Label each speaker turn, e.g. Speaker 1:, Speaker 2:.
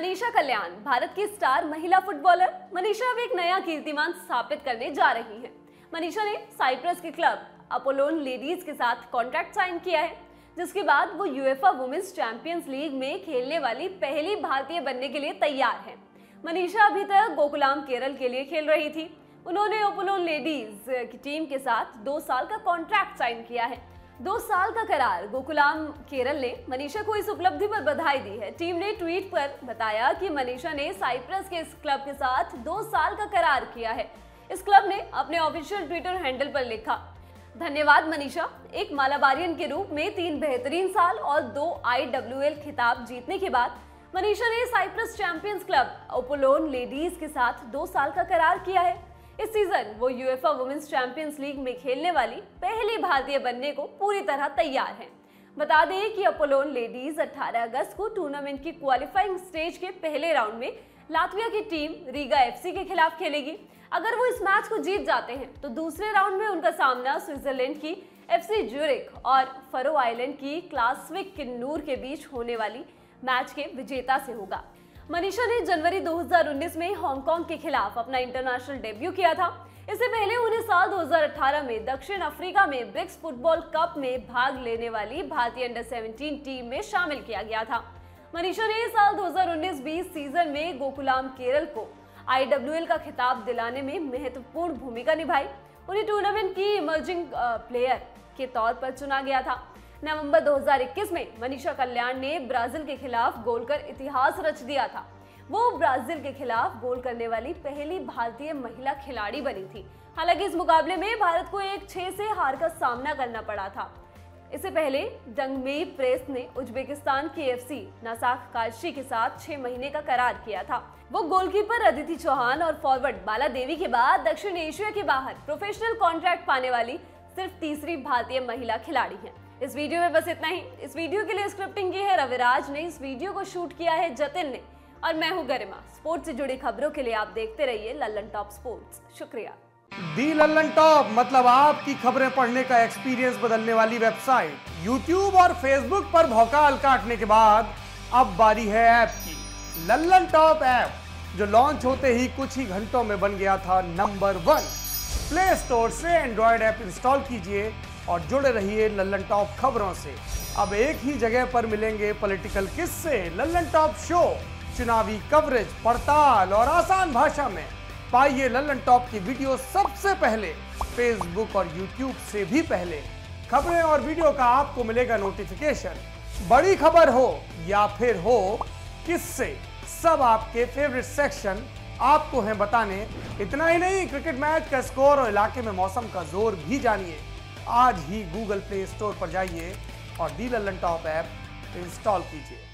Speaker 1: मनीषा कल्याण भारत की स्टार महिला फुटबॉलर। मनीषा अब एक नया कीर्तिमान स्थापित करने जा रही हैं। मनीषा ने साइप्रस के क्लब अपोलोन लेडीज के साथ कॉन्ट्रैक्ट साइन किया है, जिसके बाद वो यूएफा वुमेन्स चैंपियंस लीग में खेलने वाली पहली भारतीय बनने के लिए तैयार है। मनीषा अभी तक गोकुलाम केरल के लिए खेल रही थी। उन्होंने अपोलोन लेडीज की टीम के साथ 2 साल का कॉन्ट्रैक्ट साइन किया है। 2 साल का करार। गोकुलाम केरल ने मनीषा को इस उपलब्धि पर बधाई दी है। टीम ने ट्वीट पर बताया कि मनीषा ने साइप्रस के इस क्लब के साथ 2 साल का करार किया है। इस क्लब ने अपने ऑफिशियल ट्विटर हैंडल पर लिखा, धन्यवाद मनीषा। एक मालाबारियन के रूप में 3 बेहतरीन साल और 2 IWL खिताब जीतने के बाद मनीषा ने Cyprus champions club Apollon ladies के साथ 2 साल का करार किया है। इस सीजन वो यूएफा वुमेन्स चैंपियंस लीग में खेलने वाली पहली भारतीय बनने को पूरी तरह तैयार है। बता दें कि अपोलोन लेडीज 18 अगस्त को टूर्नामेंट की क्वालिफाइंग स्टेज के पहले राउंड में लातविया की टीम रीगा एफसी के खिलाफ खेलेगी। अगर वो इस मैच को जीत जाते हैं तो दूसरे राउंड में उनका सामना स्विट्जरलैंड की FC ज्यूरिख और फरो आइलैंड की क्लासविक किन्नूर के बीच होने वाली मैच के विजेता से होगा। मनीषा ने जनवरी 2019 में हांगकांग के खिलाफ अपना इंटरनेशनल डेब्यू किया था। इससे पहले उन्हें साल 2018 में दक्षिण अफ्रीका में ब्रिक्स फुटबॉल कप में भाग लेने वाली भारतीय अंडर 17 टीम में शामिल किया गया था। मनीषा ने साल 2019-20 सीजन में गोकुलाम केरल को IWL का खिताब दिलाने में महत्वपूर्ण भूमिका निभाई। उन्हें टूर्नामेंट की इमर्जिंग प्लेयर के तौर पर चुना गया था। नवंबर 2021 में मनीषा कल्याण ने ब्राजील के खिलाफ गोल कर इतिहास रच दिया था। वो ब्राजील के खिलाफ गोल करने वाली पहली भारतीय महिला खिलाड़ी बनी थी। हालांकि इस मुकाबले में भारत को 1-6 से हार का सामना करना पड़ा था। इससे पहले डंगमेई प्रेस ने उज्बेकिस्तान की FC नासाक काशी के साथ 6 महीने का करार किया था। वो गोलकीपर अदिति चौहान और फॉरवर्ड बाला देवी के बाद दक्षिण एशिया के बाहर प्रोफेशनल कॉन्ट्रैक्ट पाने वाली सिर्फ तीसरी भारतीय महिला खिलाड़ी है। इस वीडियो में बस इतना ही। इस वीडियो के लिए स्क्रिप्टिंग की है रविराज ने, इस वीडियो को शूट किया है जतिन ने और मैं हूं गरिमा। स्पोर्ट्स से जुड़ी खबरों के लिए आप देखते रहिए लल्लन टॉप स्पोर्ट्स। शुक्रिया।
Speaker 2: दी लल्लन टॉप मतलब आपकी खबरें पढ़ने का एक्सपीरियंस बदलने वाली वेबसाइट। YouTube और Facebook पर भौकाल काटने के बाद अब बारी है ऐप की। लल्लन टॉप ऐप जो लॉन्च होते ही कुछ ही घंटों में बन गया था नंबर 1। प्ले स्टोर से एंड्रॉयड ऐप इंस्टॉल कीजिए और जुड़े रहिए लल्लन टॉप खबरों से। अब एक ही जगह पर मिलेंगे पॉलिटिकल किस्से, लल्लन टॉप शो, चुनावी कवरेज, पड़ताल और आसान भाषा में। पाइए लल्लन टॉप की वीडियो सबसे पहले, फेसबुक और यूट्यूब से भी पहले। खबरें और वीडियो का आपको मिलेगा नोटिफिकेशन। बड़ी खबर हो या फिर हो किस्से, सब आपके फेवरेट सेक्शन आपको हैं बताने। इतना ही नहीं, क्रिकेट मैच का स्कोर और इलाके में मौसम का जोर भी जानिए। आज ही गूगल प्ले स्टोर पर जाइए और the Lallantop app install कीजिए।